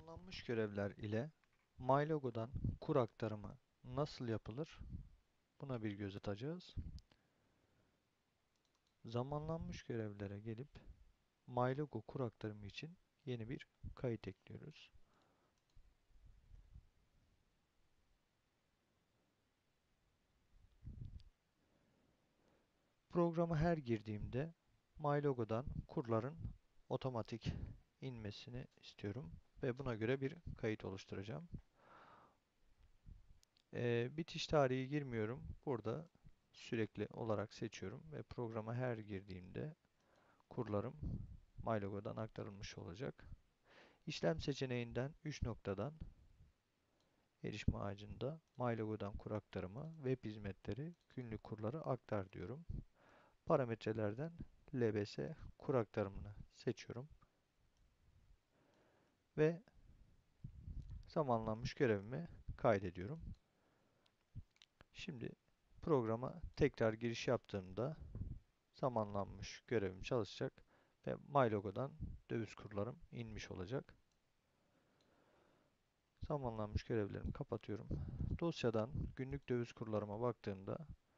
Zamanlanmış görevler ile MyLogo'dan kur aktarımı nasıl yapılır? Buna bir göz atacağız. Zamanlanmış görevlere gelip MyLogo kur aktarımı için yeni bir kayıt ekliyoruz. Programa her girdiğimde MyLogo'dan kurların otomatik inmesini istiyorum ve buna göre bir kayıt oluşturacağım. Bitiş tarihi girmiyorum. Burada sürekli olarak seçiyorum ve programa her girdiğimde kurlarım MyLogo'dan aktarılmış olacak. İşlem seçeneğinden 3 noktadan erişim ağacında MyLogo'dan kur aktarımı, web hizmetleri, günlük kurları aktar diyorum. Parametrelerden LBS kur aktarımını seçiyorum ve zamanlanmış görevimi kaydediyorum. Şimdi programa tekrar giriş yaptığımda zamanlanmış görevim çalışacak ve MyLogo'dan döviz kurlarım inmiş olacak. Zamanlanmış görevlerimi kapatıyorum. Dosyadan günlük döviz kurlarıma baktığımda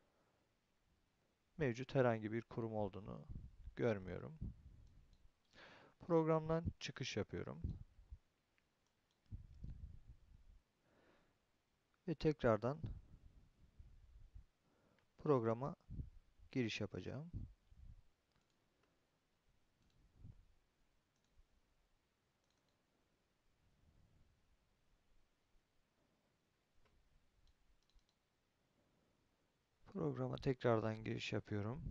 mevcut herhangi bir kurum olduğunu görmüyorum. Programdan çıkış yapıyorum ve tekrardan programa giriş yapacağım. Programa tekrardan giriş yapıyorum.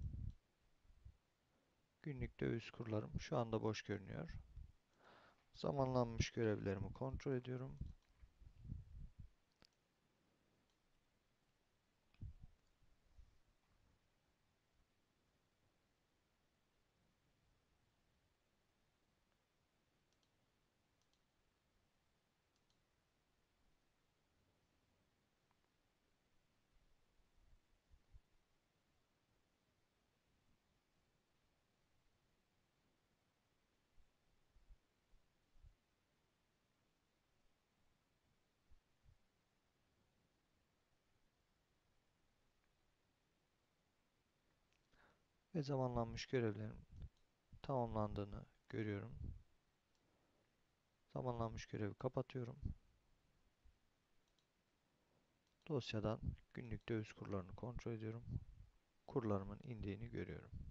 Günlük döviz kurlarım şu anda boş görünüyor. Zamanlanmış görevlerimi kontrol ediyorum. Ve zamanlanmış görevlerin tamamlandığını görüyorum. Zamanlanmış görevi kapatıyorum. Dosyadan günlük döviz kurlarını kontrol ediyorum. Kurlarımın indiğini görüyorum.